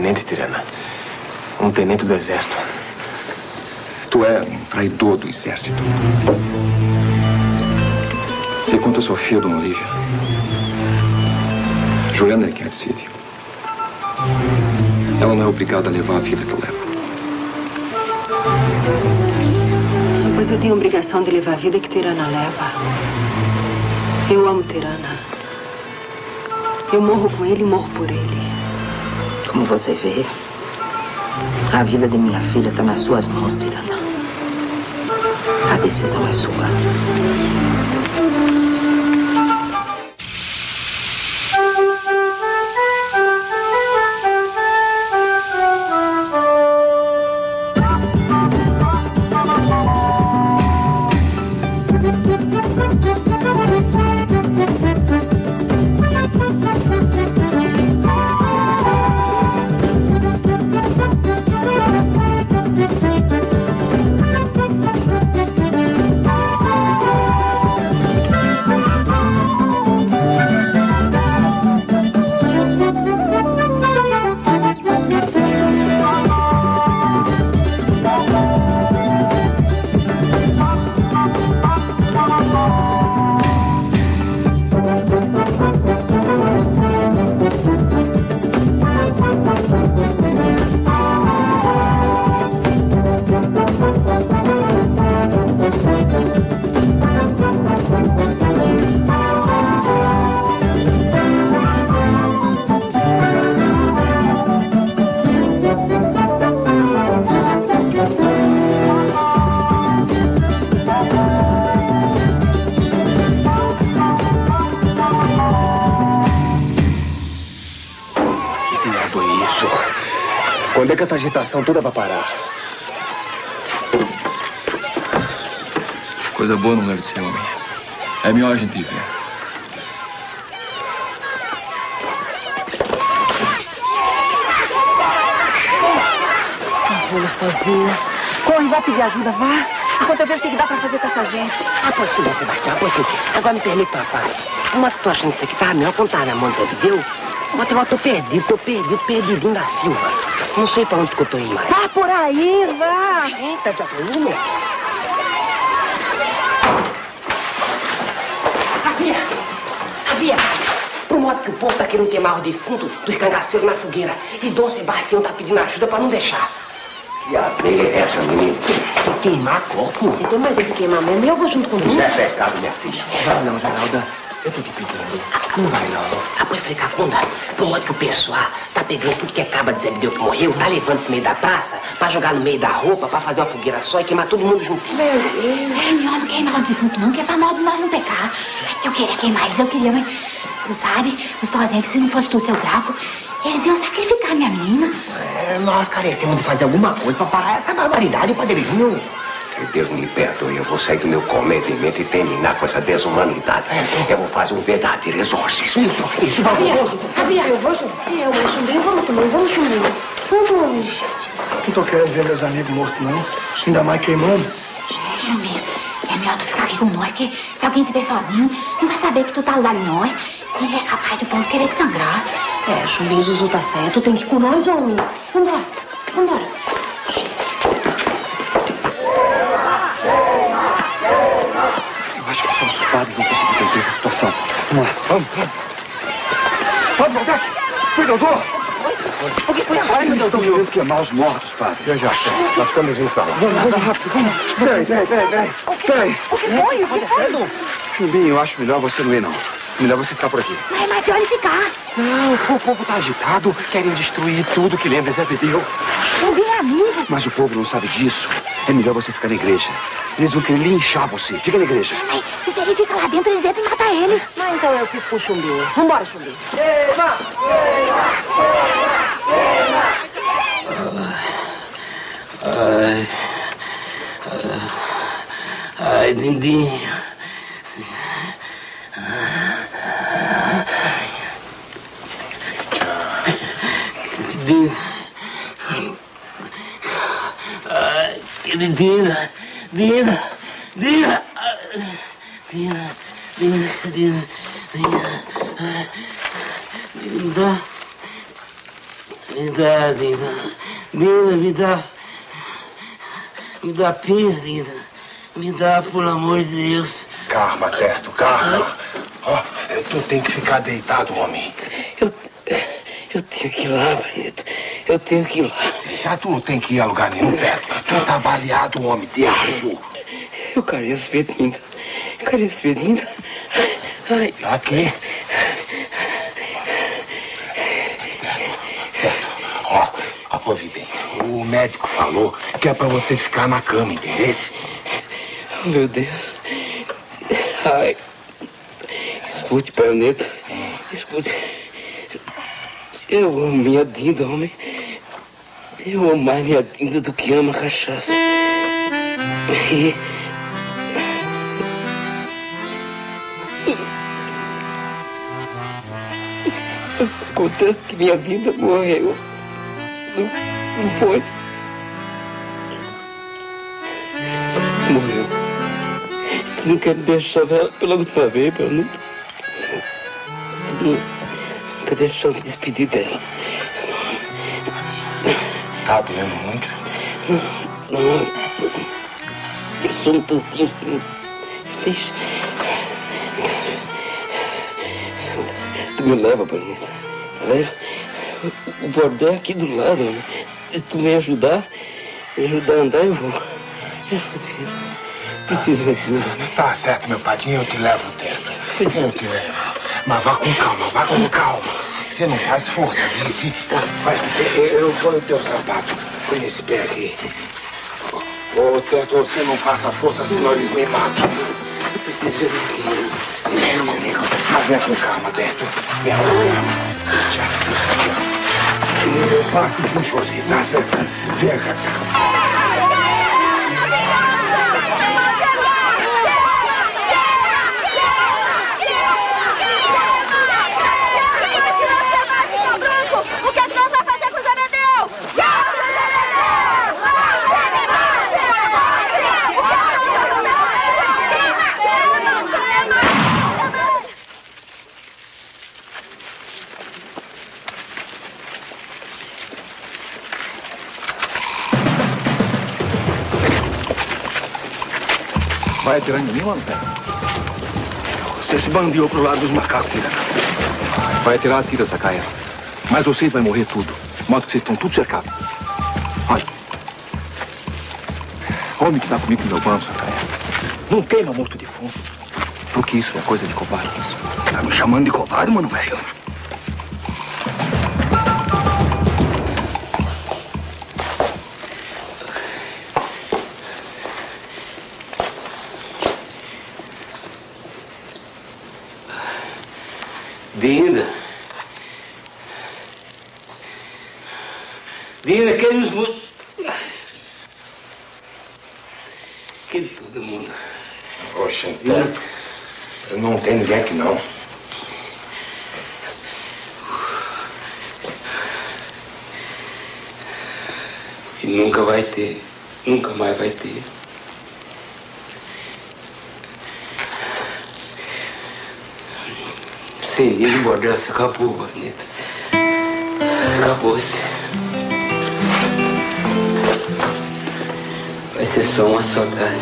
tenente, Tirana. Um tenente do exército. Tu é um traidor do exército. E quanto a Sofia, Dona Olívia? Juliana é quem a decide. Ela não é obrigada a levar a vida que eu levo. Pois eu tenho a obrigação de levar a vida que Tirana leva. Eu amo Tirana. Eu morro com ele e morro por ele. Como você vê, a vida de minha filha está nas suas mãos, Tirana. A decisão é sua. Quando é que essa agitação toda vai parar? Coisa boa não deve ser, homem. É melhor a gente ir ver. Vou, gostosinha. Corre, vai pedir ajuda, vá. Enquanto eu vejo o que dá pra fazer com essa gente. Pois sim, Sebastião, pois sim. Agora me permite uma parte. Mas tu achando que isso aqui tá melhor quando tá na mão do Zé Bideu? Mas eu tô perdidinho da Silva. Não sei pra onde que eu tô indo mais. Vá por aí, vá. Eita, já tô indo. Havia. Pro modo que o povo tá querendo queimar o defunto dos cangaceiros na fogueira. E Dom Sebastião tá pedindo ajuda pra não deixar. E as neiras é essa, menina? Que queimar corpo? Então, mas é que queimar mesmo. E eu vou junto com você. Isso é pecado, minha filha. Vai não, Geralda. Eu tô te pedindo. Não vai não. Pois, Frei Cacunda, pro modo que o pessoal tá pegando tudo que é caba de Zé Bideu que morreu, tá levando pro meio da praça, pra jogar no meio da roupa, pra fazer uma fogueira só e queimar todo mundo juntinho. Melhor não queimar os defuntos não, que é pra nós não pecar. Eu queria queimar eles, eu queria, mas... Tu sabe, os Tozinhos, que se não fosse tu, seu Grauco, eles iam sacrificar minha menina. Nós carecemos de fazer alguma coisa pra parar essa barbaridade, padrezinho. Que Deus me perdoe, eu vou sair do meu cometimento e terminar com essa desumanidade. Eu vou fazer um verdadeiro exorcismo. Isso, Havia, eu vou, mas Chumbinho, vamos também, vamos, Chumbinho. Vamos. Não tô querendo ver meus amigos mortos, não. Ainda mais queimando. Chumbinho, é melhor tu ficar aqui com nós, porque se alguém estiver sozinho, não vai saber que tu tá lá em nós. E é capaz do povo querer te sangrar. Chumbinho, Zuzu tá certo, tu tem que ir com nós, homem. Vambora. Eu acho que só os padres vão conseguir resolver essa situação. Vamos lá, vamos. Padre Valdec! Foi, doutor! O que foi agora, meu Eles estão querendo queimar os mortos, padre. Já sei. Nós estamos indo pra lá. Vamos rápido, vamos. Peraí. O que foi? Chumbinho, eu acho melhor você não ir, não. Melhor você ficar por aqui. Mas é mais pior ele ficar. Não, o povo tá agitado. Querem destruir tudo que lembra Zé Bideu. Chumbinho é amigo. Mas o povo não sabe disso. É melhor você ficar na igreja. Eles vão querer linchar você. Fica na igreja. Mas e se ele fica lá dentro, eles entram e matam ele. Mas então eu fico com o Chumbinho. Vambora, Chumbinho. Ai, Dindinho. Dina. Me dá, Dinda. Dinda, me dá. Me dá pena, Dinda. Me dá, pelo amor de Deus. Calma, Teto, calma. Ó, tu tem que ficar deitado, homem. Eu tenho que ir lá, Bonito. Eu tenho que ir lá. Já tu não tem que ir a lugar nenhum, Teto. Tu tá baleado, homem, te acho. Eu careço ver Dinda. Careço ver Dinda. Ai. Aqui. Ó, ouve bem. O médico falou que é pra você ficar na cama, entendeu? Oh, meu Deus. Ai. Escute, Baioneta. Escute. Eu amo minha Dinda, homem. Eu amo mais minha Dinda do que amo a cachaça. E... acontece que minha Dinda morreu. Não foi? Morreu. Tu não quer me deixar ela pela última vez, Baioneta? Tu nunca deixou me despedir dela. Tá doendo muito? Não. Eu sou um tantinho assim. Deixa. Tu me leva, Bonita. Leva. O bordel é aqui do lado, homem. Se tu me ajudar a andar, eu vou. Eu vou. Preciso ver tudo. Tá certo, meu padrinho, eu te levo, Teto. Pois é. Eu te levo. Mas vá com calma, vá com calma. Você não faz força, vice. Tá. Vai, eu vou no teu sapato. Põe esse pé aqui. Ô, Teto, você não faça força, senão eles me matam. Eu preciso ver tudo. Mas vem com calma, Teto. Vem com calma. Tchau, isso aqui, ó. Eu passo e puxo você, tá certo? Vem cá. O que nós vamos fazer com o Zebedeu? Vai atirar em mim, mano? Você se bandiou pro lado dos macacos, tira. Vai atirar, atira, Sacaia. Mas vocês vão morrer tudo. De modo que vocês estão tudo cercados. Olha. Homem que tá comigo no meu banco, Sacaia. Não queima morto de fome. Porque isso é coisa de covarde. Tá me chamando de covarde, mano, velho? Dinda. Dinda, queremos muito. Que de todo mundo. Oxe, Teto. Não tem ninguém aqui, não. E nunca vai ter. Nunca mais vai ter. Sem ele, o bordel se acabou, Bonita. Acabou-se. Vai ser só uma saudade.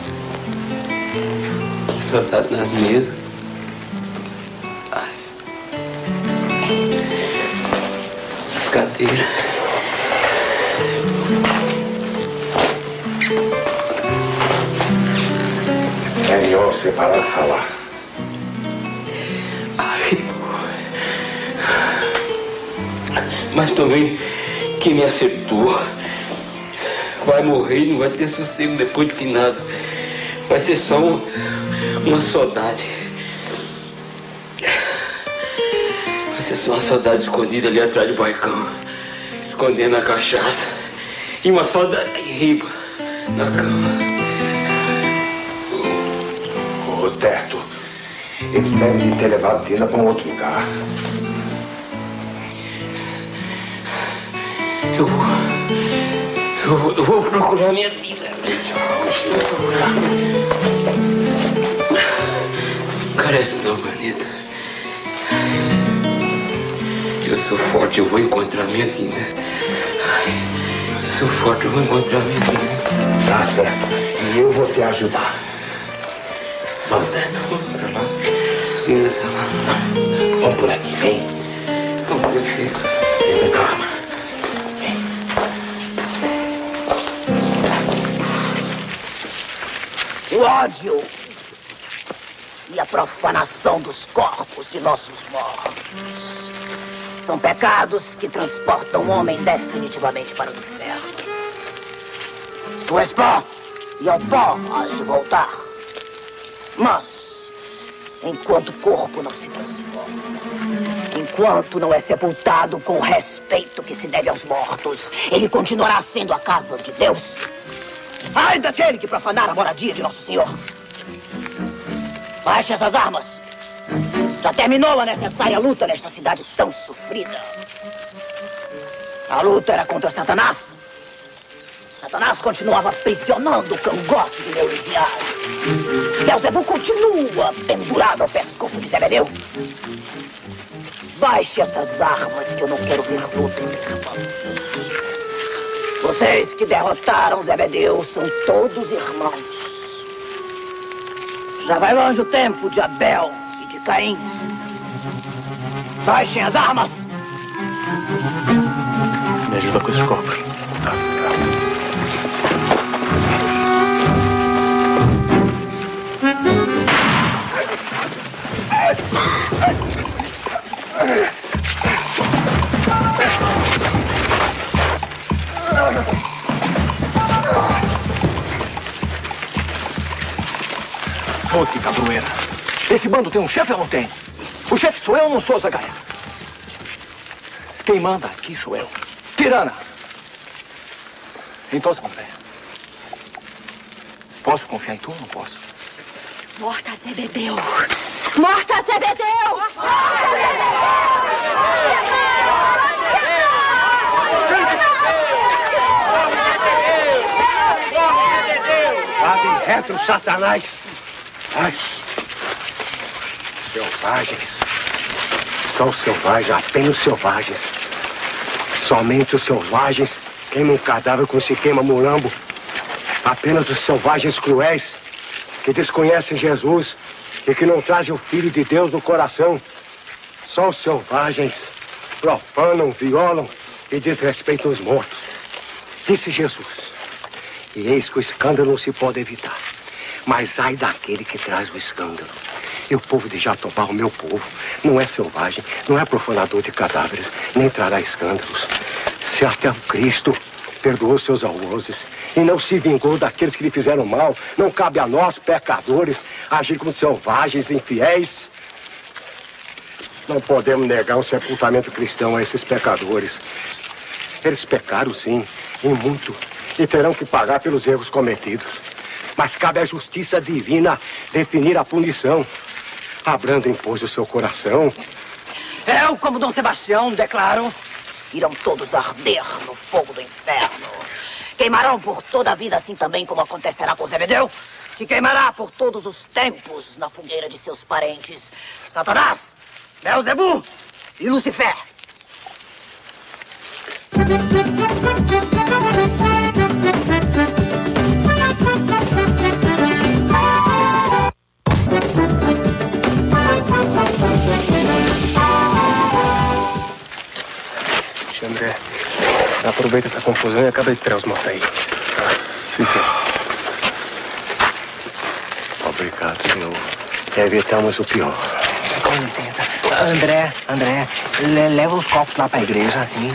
Saudade nas mesas. Ai. As cadeiras. É melhor você parar de falar. Mas também quem me acertou vai morrer e não vai ter sossego depois de finado. Vai ser só uma saudade. Vai ser só uma saudade escondida ali atrás do balcão, escondendo a cachaça. E uma saudade aqui riba na cama. Ô, Teto, eles devem ter levado Dinda pra um outro lugar. Eu vou procurar minha vida. Carece não, Bonita. Eu sou forte, eu vou encontrar minha Dina. Eu sou forte, eu vou encontrar minha Dina. Tá certo. E eu vou te ajudar. Vamos, Beto, vamos pra lá. Dina tá lá. Vamos por aqui, vem. Vamos por aqui. Vem com calma. O ódio e a profanação dos corpos de nossos mortos são pecados que transportam o homem definitivamente para o inferno. Tu és pó, e ao pó has de voltar. Mas, enquanto o corpo não se transforma, enquanto não é sepultado com o respeito que se deve aos mortos, ele continuará sendo a casa de Deus. Ai daquele que profanar a moradia de Nosso Senhor. Baixe essas armas. Já terminou a necessária luta nesta cidade tão sofrida. A luta era contra Satanás. Satanás continuava aprisionando o cangote de meu enviado. Beelzebul continua pendurado ao pescoço de Zebedeu. Baixe essas armas que eu não quero ver luta entre irmãos. Vocês que derrotaram Zebedeu são todos irmãos. Já vai longe o tempo de Abel e de Caim. Baixem as armas. Me ajuda com esses copos. Tá certo. Fonte, cabroeira. Esse bando tem um chefe ou não tem? O chefe sou eu ou não sou, Zagaia? Quem manda aqui sou eu. Tirana! Então, Zagaia, posso confiar em tu ou não posso? Morta Zebedeu! Morta Zebedeu! Morta Sabe reto, Satanás. Ai. Selvagens. Só os selvagens, apenas os selvagens. Somente os selvagens queimam um cadáver como se queima mulambo. Apenas os selvagens cruéis que desconhecem Jesus e que não trazem o Filho de Deus no coração. Só os selvagens profanam, violam e desrespeitam os mortos. Disse Jesus. E eis que o escândalo não se pode evitar. Mas ai daquele que traz o escândalo. E o povo de Jatobá, o meu povo, não é selvagem, não é profanador de cadáveres, nem trará escândalos. Se até o Cristo perdoou seus algozes e não se vingou daqueles que lhe fizeram mal, não cabe a nós, pecadores, agir como selvagens infiéis. Não podemos negar um sepultamento cristão a esses pecadores. Eles pecaram, sim, e muito, e terão que pagar pelos erros cometidos. Mas cabe à justiça divina definir a punição. Abranda impôs o seu coração. Eu, como Dom Sebastião, declaro: irão todos arder no fogo do inferno. Queimarão por toda a vida, assim também como acontecerá com Zebedeu, que queimará por todos os tempos na fogueira de seus parentes, Satanás, Beelzebul e Lucifer. André, aproveita essa confusão e acaba de tirar os mortos aí. Sim, senhor. Obrigado, senhor. Evitamos o pior. Com licença. André, leva os copos lá pra igreja, assim.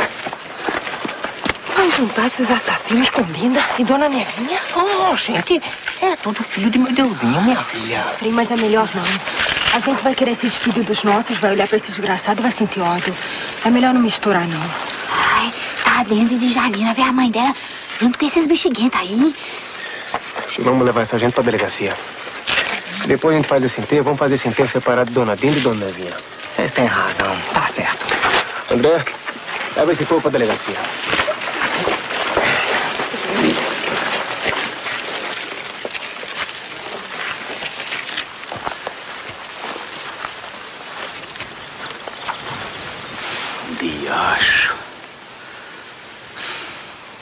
Vai juntar esses assassinos com Linda e Dona Nevinha? Oh, gente, é tudo filho de meu Deusinho, minha filha. Frei, mas é melhor não. A gente vai querer se despedir dos nossos, vai olhar pra esse desgraçado e vai sentir ódio. É melhor não misturar, não. Ai, tá dentro de Jalina, ver a mãe dela junto com esses bexiguentos aí. Vamos levar essa gente pra delegacia. Depois a gente faz esse enterro, vamos fazer esse enterro separado de Dona Dinda e Dona Nevinha. Vocês têm razão, tá certo. André, leva esse povo pra delegacia.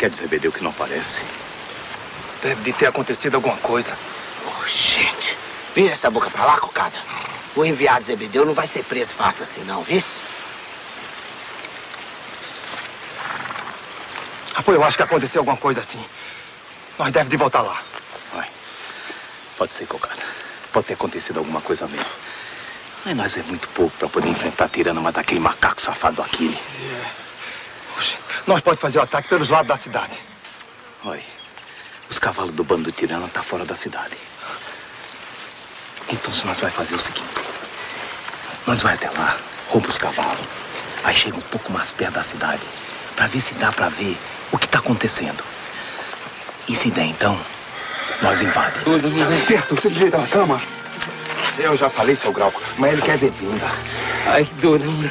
quer dizer, Zebedeu, que não aparece? Deve de ter acontecido alguma coisa. Oh, gente. Vira essa boca pra lá, cocada. O enviado Zebedeu não vai ser preso fácil assim, não, viu? Pô, eu acho que aconteceu alguma coisa assim. Nós devemos de voltar lá. Vai. Pode ser, cocada. Pode ter acontecido alguma coisa mesmo. Mas nós é muito pouco pra poder enfrentar a tirana, mas aquele macaco safado do Aquiles. Oxe, nós podemos fazer o ataque pelos lados da cidade. Olha, os cavalos do bando do tirano tá fora da cidade. Então, se nós vai fazer o seguinte. Nós vai até lá, rouba os cavalos. Aí chega um pouco mais perto da cidade. Pra ver se dá pra ver o que tá acontecendo. E se der, então, nós invadimos. Certo, você direito na cama. Eu já falei, seu Grauco, mas ele quer ver vinda. Ai, que dor, não.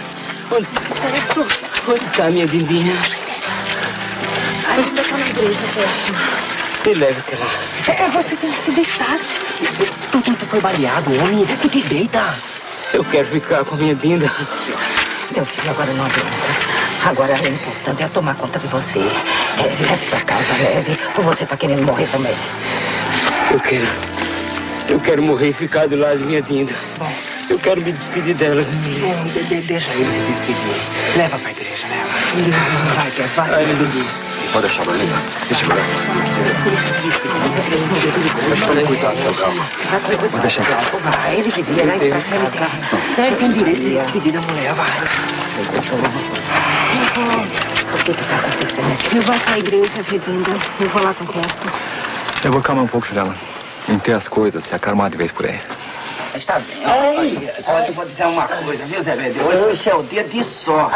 Onde tá minha Dindinha? Ainda tá na igreja, perto. Me leve até lá. Você tem que se deitar. Tu foi baleado, homem. Tu te deita. Eu quero ficar com a minha Dinda. Meu filho, agora não adianta. Agora o importante é tomar conta de você. Leve pra casa, leve. Ou você tá querendo morrer também? Eu quero morrer e ficar do lado de minha Dinda. Eu quero me despedir dela. Deixa ele se despedir. Leva pra igreja, leva. Vai, Kev, vai. Ai, meu Deus. Pode deixar pra ali. Deixa pra lá. Vou deixar. Vai, ele devia ir pra casa. Ele tem direito de despedir da mulher, vai. O que tá acontecendo? Eu vou pra igreja, Fedenda. Eu vou lá com perto. Eu vou acalmar um pouco, Juliana. Enter as coisas, se acalmar de vez por aí. Está bem. Olha, eu vou dizer uma coisa, viu, Zé Bedeu? Hoje é o dia de sorte.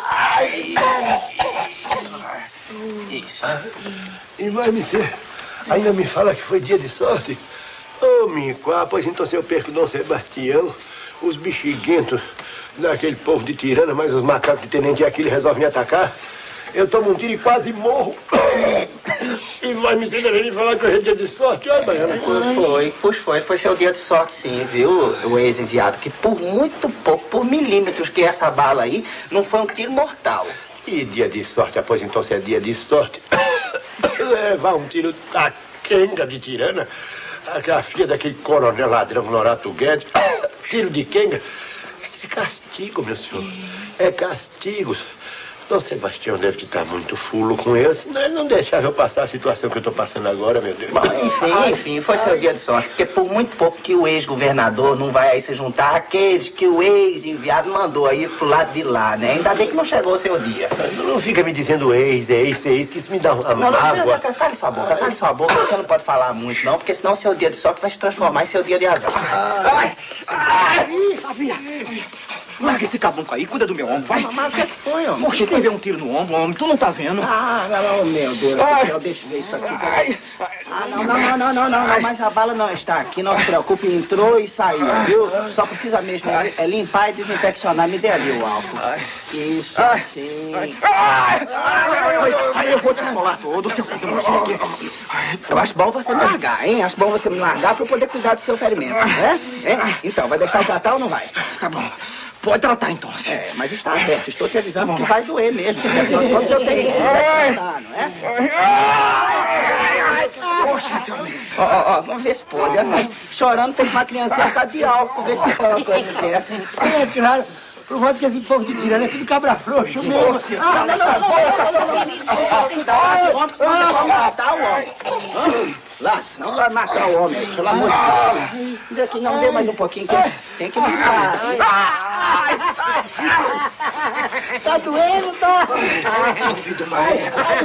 Isso. E vai me ser. Ainda me fala que foi dia de sorte? Ô, Mico, pois então se eu perco Dom Sebastião, os bexiguentos daquele povo de tirana, mas os macacos de Tenente Aquiles resolvem me atacar, eu tomo um tiro e quase morro. E vai me ensinar ele falar que hoje é dia de sorte? Olha, Baiana. Foi seu dia de sorte, sim, viu, o ex-enviado? Que por muito pouco, por milímetros que essa bala aí, não foi um tiro mortal. E dia de sorte, após então se é dia de sorte, levar um tiro da quenga de tirana, a filha daquele coronel ladrão Norato Guedes, tiro de quenga, isso é castigo, meu senhor, é castigo. Dom Sebastião deve estar muito fulo com eu, senão ele não deixava eu passar a situação que eu estou passando agora, meu Deus. Bom, enfim, foi seu dia de sorte, porque por muito pouco que o ex-governador não vai aí se juntar àqueles que o ex-enviado mandou aí pro lado de lá, né? Ainda bem que não chegou o seu dia. Não fica me dizendo ex, que isso me dá uma mágoa. Cale sua boca, você não pode falar muito não, porque senão o seu dia de sorte vai se transformar em seu dia de azar. Larga esse cabunco aí, cuida do meu ombro, vai. Mas o que foi, homem? Oxe, levei um tiro no ombro, homem, tu não tá vendo? Meu Deus do céu, deixa eu ver isso aqui. Não, mas a bala não está aqui, não se preocupe, entrou e saiu, viu? Só precisa mesmo é limpar e desinfeccionar, me dê ali o álcool. Isso, sim. Eu vou te assolar todo, seu filho. Eu acho bom você me largar, hein? Acho bom você me largar pra eu poder cuidar do seu ferimento, né? Então, vai deixar eu tratar ou não vai? Tá bom. Pode tratar, então. Mas está aberto. Estou te avisando que vai doer mesmo. Porque afinal de contas eu tenho que desinfeccionar, não é? Poxa, teu amigo. Vamos ver se pode. Chorando feito uma criancinha por causa de álcool. Ver se foi uma coisa dessa. É claro. Por volta que esse povo de tirana é tudo cabra frouxo mesmo. Cuidado, homem, senão você vai matar o homem. Lá, não vai matar o homem, pelo amor de Deus. Vem aqui, não, dê mais um pouquinho, que tem que matar. Tá doendo, tá? Seu filho do mal.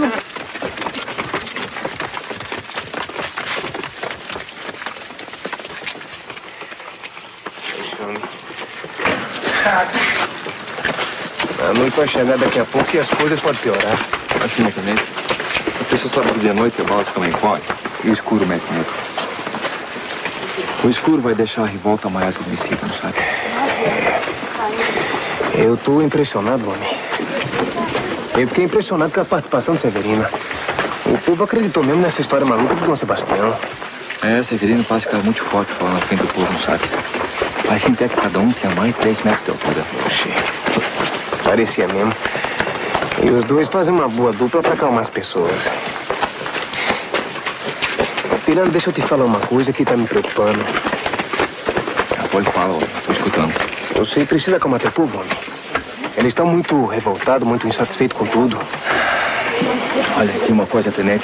A noite vai chegar daqui a pouco e as coisas podem piorar. Aqui na também. As pessoas sabem que de noite a bala fica em forte e o escuro mete medo. O escuro vai deixar a revolta maior que o homicídio, não sabe? Eu tô impressionado, homem. Eu fiquei impressionado com a participação de Severina. O povo acreditou mesmo nessa história maluca do Dom Sebastião. Severino parece ficar muito forte falando na frente do povo, não sabe? Mas sim até que cada um tinha mais de 10 metros de altura. Oxê. Parecia mesmo. E os dois fazem uma boa dupla para acalmar as pessoas. Tirando, deixa eu te falar uma coisa que tá me preocupando. Pode falar, tô escutando. Você precisa acalmar teu povo, homem. Eles estão muito revoltados, muito insatisfeitos com tudo. Olha, aqui uma coisa, tenente.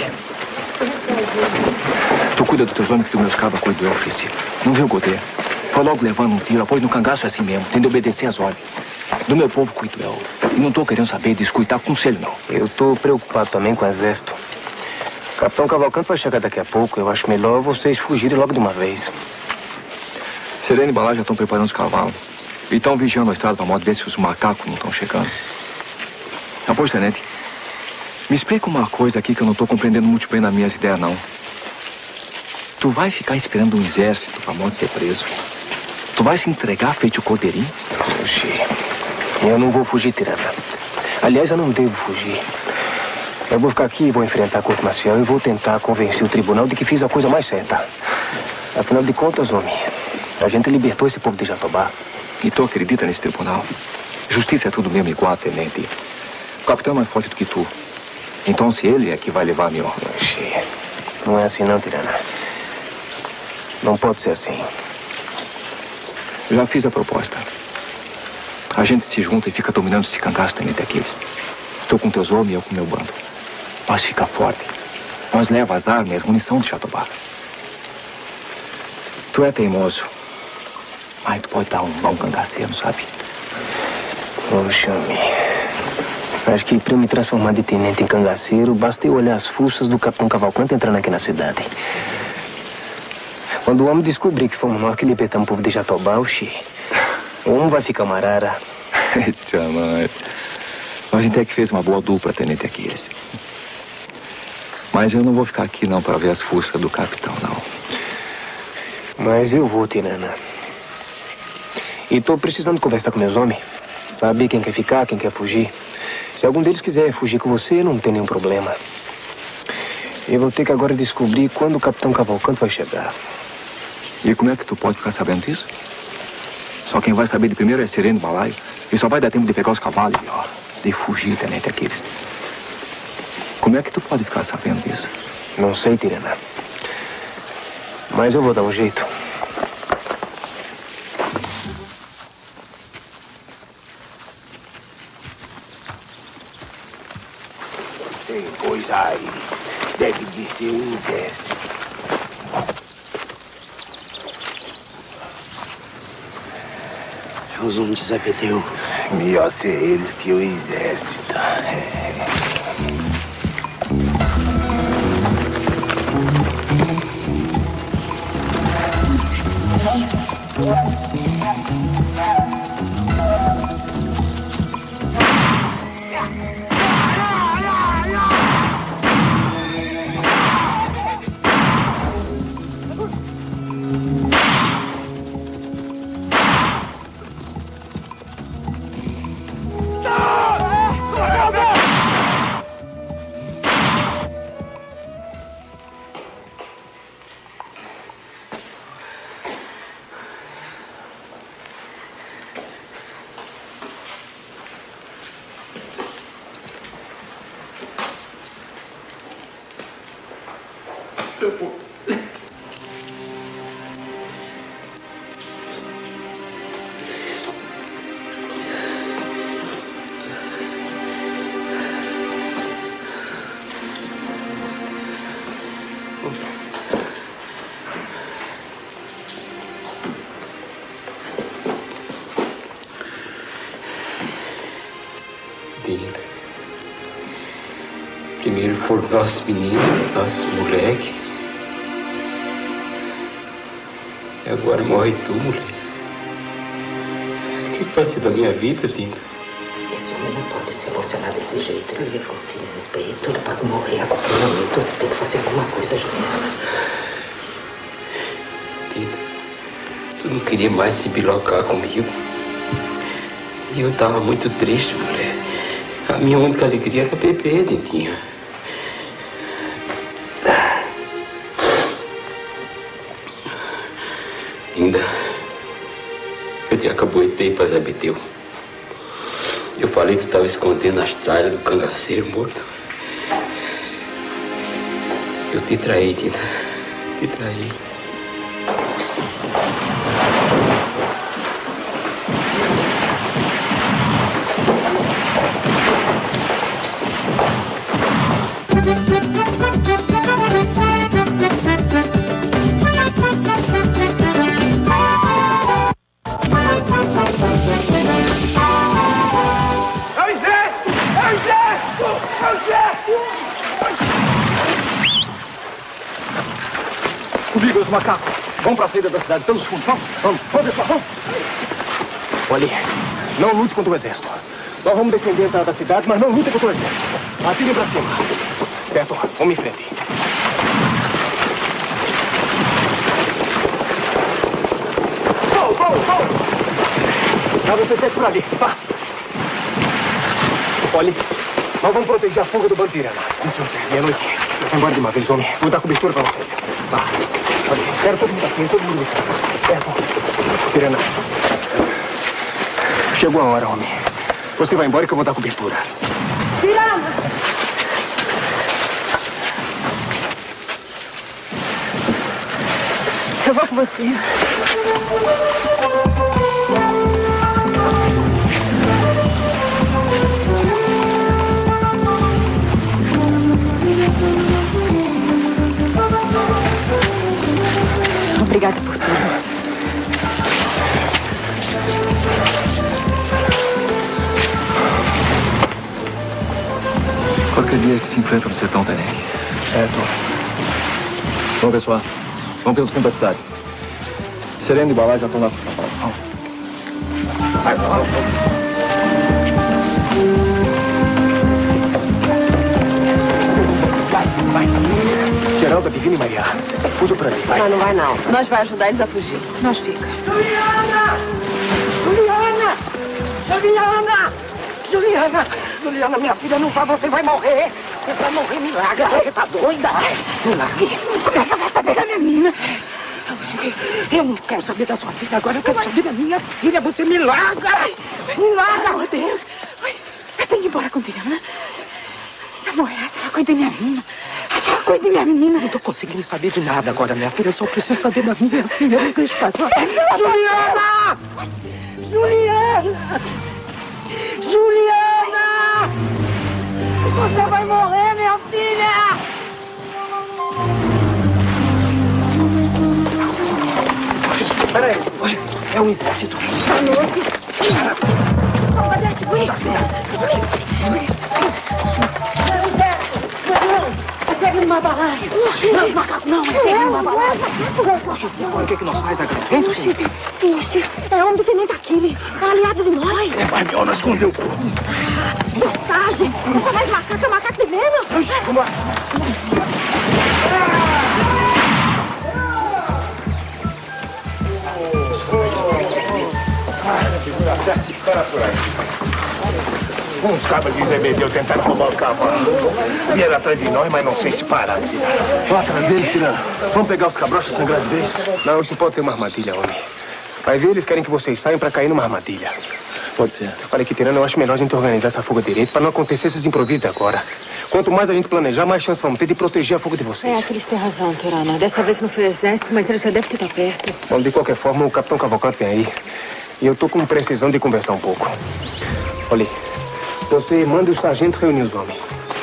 Tu cuida dos teus homens que tu meus cabas cuida do Elfice. Não viu, Godê? Foi logo levando um tiro, apoio no cangaço é assim mesmo. Tem de obedecer às ordens. Do meu povo cuido eu. E não tô querendo saber de escutar conselho, não. Eu tô preocupado também com o exército. O Capitão Cavalcante vai chegar daqui a pouco. Eu acho melhor vocês fugirem logo de uma vez. Serena e Balá já estão preparando os cavalos. E estão vigiando a estrada para modo ver se os macacos não estão chegando. Pois, tenente, me explica uma coisa aqui que eu não tô compreendendo muito bem nas minhas ideias, não. Tu vai ficar esperando um exército para modo de ser preso? Tu vai se entregar feito o Codeirinho? Oxi, eu não vou fugir, tirana. Aliás, eu não devo fugir. Eu vou ficar aqui e vou enfrentar a corte marcial e vou tentar convencer o tribunal de que fiz a coisa mais certa. Afinal de contas, homem, a gente libertou esse povo de Jatobá. E tu acredita nesse tribunal? Justiça é tudo mesmo igual, tenente. O capitão é mais forte do que tu. Então, se ele é que vai levar a minha ordem. Oxi, não é assim não, tirana. Não pode ser assim. Eu já fiz a proposta. A gente se junta e fica dominando esse cangaço, tenente Aquiles. Tu com teus homens e eu com meu bando. Nós fica forte. Nós leva as armas e as munição de Jatobá. Tu é teimoso. Mas tu pode dar um bom cangaceiro, sabe? Poxa, homem. Acho que para eu me transformar de tenente em cangaceiro, basta eu olhar as fuças do Capitão Cavalcante entrando aqui na cidade. Quando o homem descobrir que fomos nós que libertamos o povo de Jatobá, oxi, o homem vai ficar uma arara. Jamais. A gente é que fez uma boa dupla, tenente Aquiles. Mas eu não vou ficar aqui não para ver as forças do capitão, não. Mas eu vou, tirana. E tô precisando conversar com meus homens. Saber quem quer ficar, quem quer fugir. Se algum deles quiser fugir com você, não tem nenhum problema. Eu vou ter que agora descobrir quando o Capitão Cavalcante vai chegar. E como é que tu pode ficar sabendo disso? Só quem vai saber de primeiro é Sereno e Balaio. E só vai dar tempo de pegar os cavalos e, ó, de fugir, tenente Aquiles. Como é que tu pode ficar sabendo disso? Não sei, tirana. Mas eu vou dar um jeito. Tem coisa aí. Deve de ser um exército. Os homens de Zebedeu. Melhor ser eles que o exército. Primeiro foram nossos meninos, nossos moleques. E agora morre tu, mulher. O que vai ser da minha vida, Dinda? Esse homem não pode se emocionar desse jeito. Ele levou um tiro no peito, ele pode morrer a qualquer momento. Tem que fazer alguma coisa, Juliana. Dinda, tu não queria mais se bilocar comigo? E eu tava muito triste, mulher. A minha única alegria era beber, Dindinha. Dinda, eu te acaboitei para Zebedeu. Eu falei que estava escondendo as tralhas do cangaceiro morto. Eu te traí, Tina. Te traí. Comigo, os macacos. Vamos para a saída da cidade, pelos fundos. Vamos, pessoal, vamos. Olhe, não lute contra o exército. Nós vamos defender a entrada da cidade, mas não lute contra o exército. Atirem para cima. Certo? Vamos em frente. Vamos! Já você segue por ali. Vá. Olhe, nós vamos proteger a fuga do bandido. Sim, senhor. Meia-noite. Vamos embora de uma vez, homem. Vou dar cobertura para vocês. Vá. Olha, quero todo mundo aqui, todo mundo aqui. Certo? Tirana. Chegou a hora, homem. Você vai embora que eu vou dar cobertura. Tirana! Eu vou com você. Obrigada por tudo. Qualquer dia que se enfrenta no sertão, Tenente. Vamos, pessoal. Vamos pelos fundos da cidade. Sereno e Balai já estão lá. Vamos. Vamos. Vai. Geralda, Divina e Maria. Fuja por ali, vai. Não vai não. Nós vai ajudar eles a fugir. Nós fica. Juliana, minha filha, não vá, você vai morrer. Você vai morrer, me larga. Você tá doida? Me largue. Como é que eu vou saber da minha menina? Eu não quero saber da sua filha agora, eu quero saber da minha filha. Você me larga. Me larga. Oh, Deus. Eu tenho que ir embora com a Juliana. Se eu morrer, a senhora cuida da minha menina. A senhora cuida da minha menina. Não tô conseguindo saber de nada agora, minha filha. Eu só preciso saber da minha filha. Não deixe passar. Juliana! Juliana! Juliana! Você vai morrer, minha filha! Peraí, é um exército. Segue numa balai. Não, os macacos não. Segue numa balai. Agora o que nós faz agora? Ixi, é homem do tenente Aquiles. É aliado de nós. É melhor nós esconder o corpo. Bestagem. Essa mais macaca é macaco de medo. Vamos lá. Espera por aí. Uns cabas de Zebedeu tentaram roubar os cavalos. Vieram atrás de nós, mas não sei se pararam. Vá atrás deles, Tirana. Vamos pegar os cabrochos sangrados deles. Não, isso pode ser uma armadilha, homem. Vai ver, eles querem que vocês saiam pra cair numa armadilha. Pode ser. Olha aqui, Tirana, eu acho melhor a gente organizar essa fuga direito pra não acontecer esses improvisos agora. Quanto mais a gente planejar, mais chance vamos ter de proteger a fuga de vocês. Aquiles tem razão, Tirana. Dessa vez não foi o exército, mas ele já deve ter perto. Bom, de qualquer forma, o Capitão Cavalcante vem aí. E eu tô com precisão de conversar um pouco. Olha, você manda o sargento reunir os homens.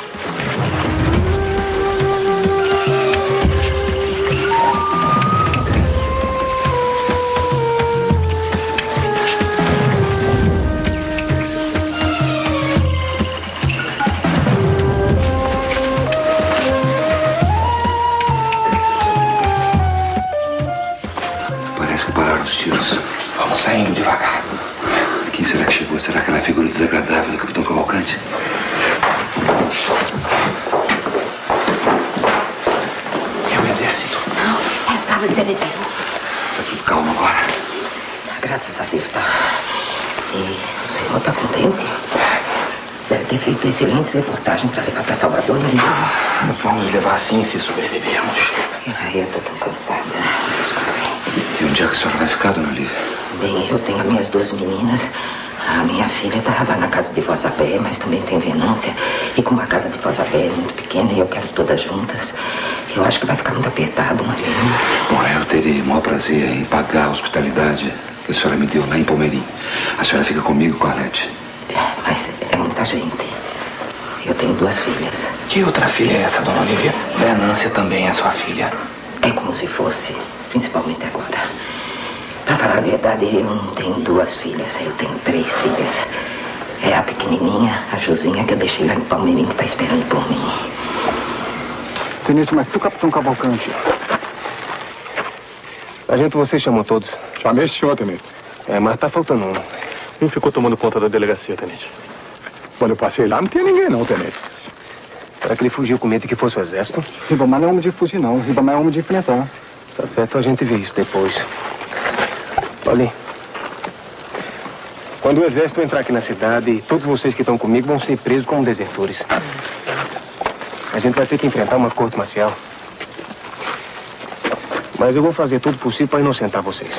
Parece que pararam os tiros. Vamos saindo devagar. Quem será que chegou? Será aquela figura desagradável do Capitão Cavalcante? É o exército. Não, é os cabos de Zebedeu. Tá tudo calmo agora? Tá, graças a Deus, tá. E o senhor tá contente? Deve ter feito excelentes reportagens para levar para Salvador, não é? Vamos levar assim se sobrevivermos. Ai, eu tô tão cansada. Desculpe. E onde é que a senhora vai ficar, dona Lívia? Bem, eu tenho as minhas duas meninas A minha filha estava na casa de Vozabé, mas também tem Venância. E como a casa de Vozabé é muito pequena e eu quero todas juntas, eu acho que vai ficar muito apertado, não é mesmo? Bom, eu teria o maior prazer em pagar a hospitalidade que a senhora me deu lá em Palmeirim. A senhora fica comigo, com a Arlete. Mas é muita gente. Eu tenho 2 filhas. Que outra filha é essa, dona Olivia? Venância também é sua filha. É como se fosse, principalmente agora. Pra falar a verdade, eu não tenho 2 filhas, eu tenho 3 filhas. É a pequenininha, a Josinha, que eu deixei lá em Palmeirim, que tá esperando por mim. Tenente, mas se o Capitão Cavalcante... Sargento, você chamou todos? Chamei esse senhor, tenente. Mas tá faltando um. Um ficou tomando conta da delegacia, tenente. Quando eu passei lá, não tinha ninguém não, tenente. Será que ele fugiu com medo de que fosse o exército? Ribamar não é homem de fugir, não. Ribamar é homem de enfrentar. Tá certo, a gente vê isso depois. Olhem. Quando o exército entrar aqui na cidade, todos vocês que estão comigo vão ser presos como desertores. A gente vai ter que enfrentar uma corte marcial. Mas eu vou fazer tudo possível para inocentar vocês.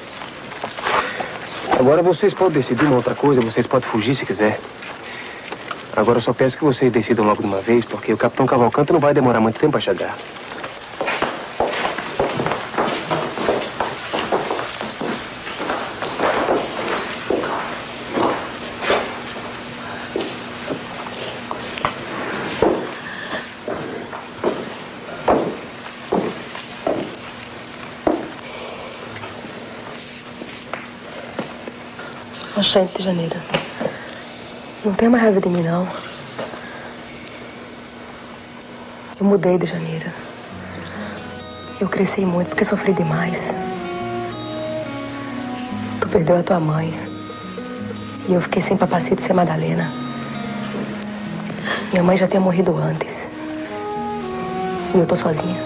Agora vocês podem decidir uma outra coisa, vocês podem fugir se quiser. Agora eu só peço que vocês decidam logo de uma vez, porque o Capitão Cavalcante não vai demorar muito tempo para chegar. Gente, Janeira, não tenha mais raiva de mim, não. Eu mudei de Janeira. Eu cresci muito porque sofri demais. Tu perdeu a tua mãe. E eu fiquei sem papacito e sem Madalena. Minha mãe já tinha morrido antes. E eu tô sozinha.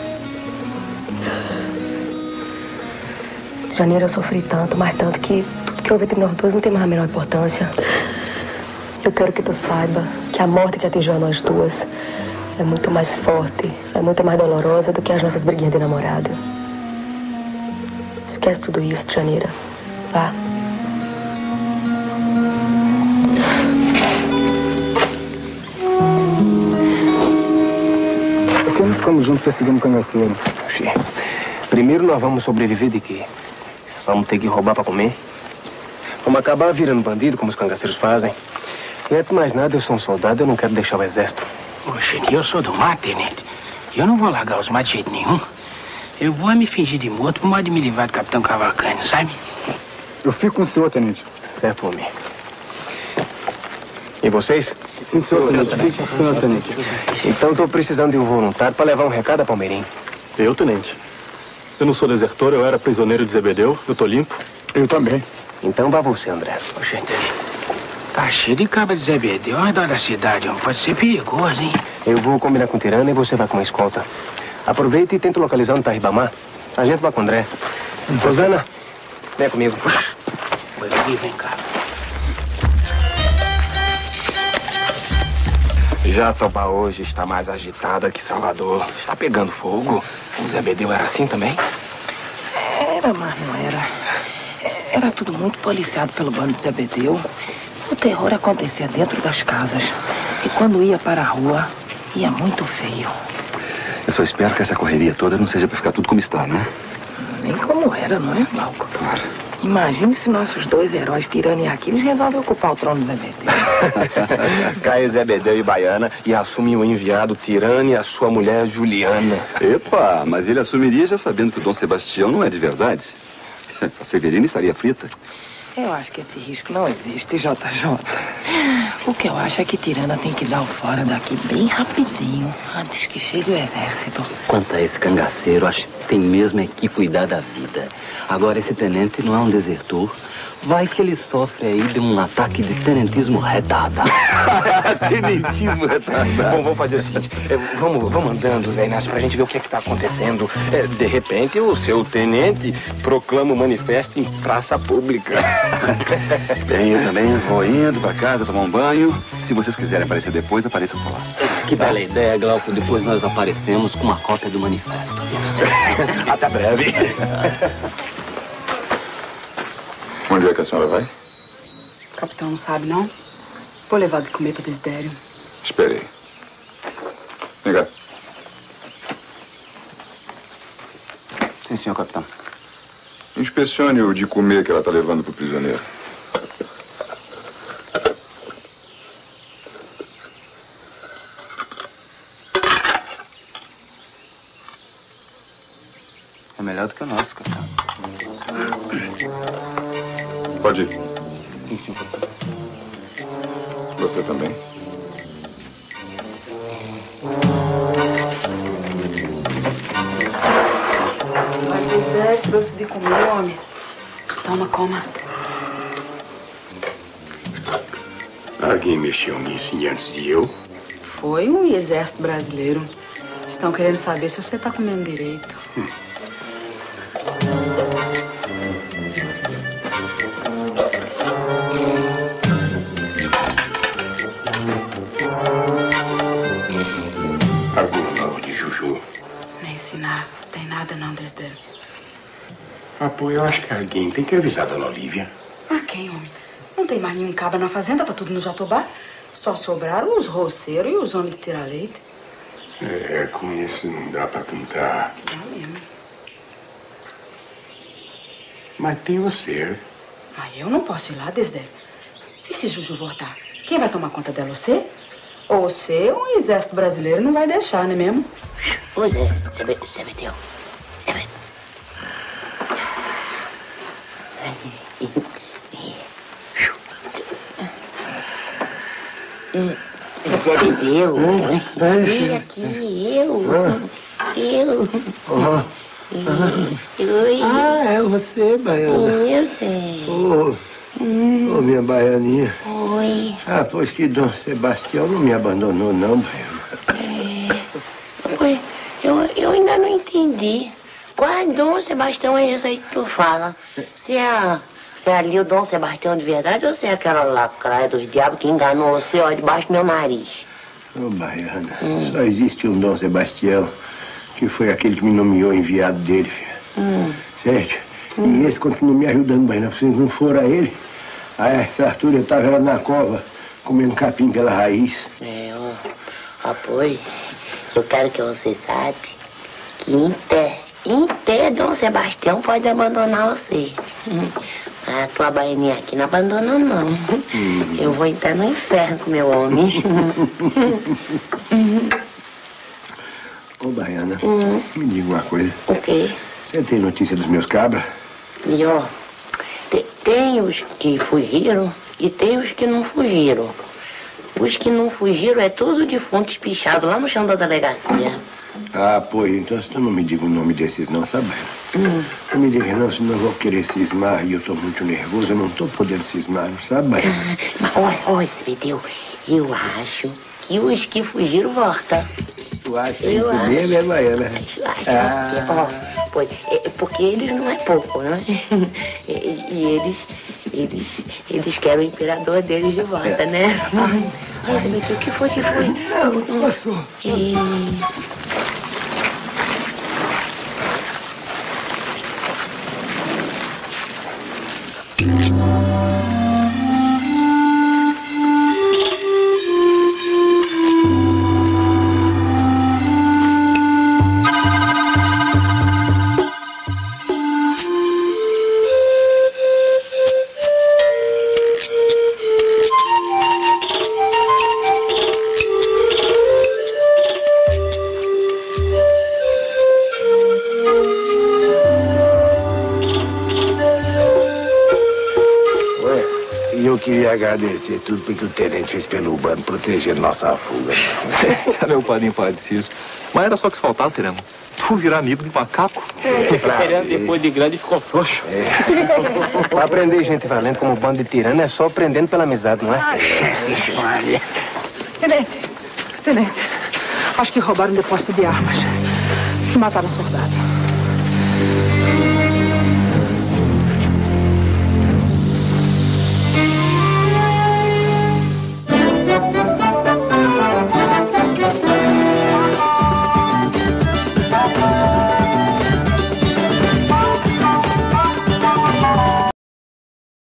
De Janeira eu sofri tanto, mais tanto que que houve entre nós 2 não tem mais a menor importância. Eu quero que tu saiba que a morte que atingiu a nós 2 é muito mais forte, é muito mais dolorosa do que as nossas briguinhas de namorado. Esquece tudo isso, Janeira. Vá. Por que não ficamos juntos perseguindo o cangaceiro? Primeiro nós vamos sobreviver de quê? Vamos ter que roubar para comer? Vamos acabar virando bandido, como os cangaceiros fazem. E antes de mais nada, eu sou um soldado, eu não quero deixar o exército. Oxe, eu sou do mar, tenente. Eu não vou largar os mar de jeito nenhum. Eu vou me fingir de morto por modo de me livrar do Capitão Cavalcante, sabe? Eu fico com o senhor, tenente. Certo, homem. E vocês? Sim, senhor, tenente. Fico com o senhor, tenente. Então estou precisando de um voluntário para levar um recado a Palmeirim. Eu, tenente. Eu não sou desertor, eu era prisioneiro de Zebedeu, eu tô limpo. Eu também. Então vá você, André. Oxe, tá cheio de cabra de Zebedeu ao redor da cidade, homem. Pode ser perigoso, hein? Eu vou combinar com o Tirana e você vai com uma escolta. Aproveita e tenta localizar onde tá Ribamar. A gente vai com o André. Rosana, vem comigo. Oi, aqui, vem cá. Jatobá hoje está mais agitada que Salvador. Está pegando fogo. O Zebedeu era assim também? Era, mas não era. Era tudo muito policiado pelo bando de Zebedeu. O terror acontecia dentro das casas. E quando ia para a rua, ia muito feio. Eu só espero que essa correria toda não seja para ficar tudo como está, né? Nem como era, não é, Glauco? Claro. Imagine se nossos 2 heróis, Tirana e Aquiles, resolvem ocupar o trono do Zebedeu. Cai Zebedeu e Baiana e assume o enviado Tirana e a sua mulher Juliana. Epa, mas ele assumiria já sabendo que o Dom Sebastião não é de verdade. A Severina estaria frita. Eu acho que esse risco não existe, JJ. O que eu acho é que Tirana tem que dar o fora daqui bem rapidinho, antes que chegue o exército. Quanto a esse cangaceiro, acho que tem mesmo é que cuidar da vida. Agora, esse tenente não é um desertor. Vai que ele sofre aí de um ataque de tenentismo retardado. Tenentismo retardado. Bom, vamos fazer o seguinte. Vamos andando, Zé Inácio, pra gente ver o que é que tá acontecendo. De repente, o seu tenente proclama o manifesto em praça pública. Bem, eu também vou indo pra casa tomar um banho. Se vocês quiserem aparecer depois, apareçam por lá. Que bela ideia, Glauco. Depois nós aparecemos com uma cópia do manifesto. Isso. Até breve. Onde é que a senhora vai? capitão não sabe, não? Vou levar de comer para Desidério. Espere aí. Vem cá. Sim, senhor capitão. Inspecione o de comer que ela está levando pro prisioneiro. É melhor do que o nosso, capitão. Pode ir. Sim, senhor capitão. Você também. Mas Desidério trouxe de comer, homem. Toma, coma. Alguém mexeu nisso antes de eu? Foi um exército brasileiro. Estão querendo saber se você tá comendo direito. Alguma nova de Juju? Nem ensinar. Tem nada não, Desidério. Ah, pô, eu acho que alguém tem que avisar a dona Olívia. Ah, quem, homem? Não tem mais nenhum cabra na fazenda, tá tudo no Jatobá. Só sobraram os roceiros e os homens de tirar leite. É, com isso não dá pra contar. Não mesmo. Mas tem você. Mas eu não posso ir lá, Desidério. E se Juju voltar? Quem vai tomar conta dela? Você? Ou você ou o exército brasileiro não vai deixar, não é mesmo? Pois é, você meteu. Zebedeu. Vem aqui, eu. Oi. Ah, é você, Baiana. Eu sei. Ô, minha baianinha. Oi. Ah, pois que Dom Sebastião não me abandonou, não, Baiana. Oi, eu ainda não entendi. Qual é Dom Sebastião é esse aí que tu fala? Se é ali o Dom Sebastião de verdade ou se é aquela lacraia dos diabos que enganou você, ó, debaixo do meu nariz? Ô, Baiana, só existe um Dom Sebastião, que foi aquele que me nomeou enviado dele, filha. Certo? E esse continua me ajudando, Baiana. Se não for a ele, a essa Arthur eu tava lá na cova, comendo capim pela raiz. Pois, eu quero que você saiba que até Dom Sebastião pode abandonar você. A tua baianinha aqui não abandona, não. Eu vou entrar no inferno com meu homem. Ô, Baiana, me diga uma coisa. O quê? Você tem notícia dos meus cabras? E ó, tem os que fugiram e tem os que não fugiram. Os que não fugiram é tudo defunto espichado lá no chão da delegacia. Ah, pois, então você não me diga o nome desses não, sabe? Não me diga não, senão eu vou querer cismar e eu tô muito nervoso, eu não tô podendo cismar, não sabe? Mas olha, Zebedeu, eu acho que os que fugiram voltam. Tu acha isso mesmo, é, Baiana? Acho, pois, porque eles não é pouco, né? E eles querem o imperador deles de volta, né? Ai, Zebedeu, o que foi? Não, passou. Queria agradecer tudo porque o tenente fez pelo bando, protegendo nossa fuga. Tá, meu padrinho padecido. Mas era só que se faltasse, né? Tu virar amigo de macaco. Depois de grande ficou frouxo. Pra prender gente valente como bando de tirano é só prendendo pela amizade, não é? Tenente, acho que roubaram um depósito de armas e mataram um soldado.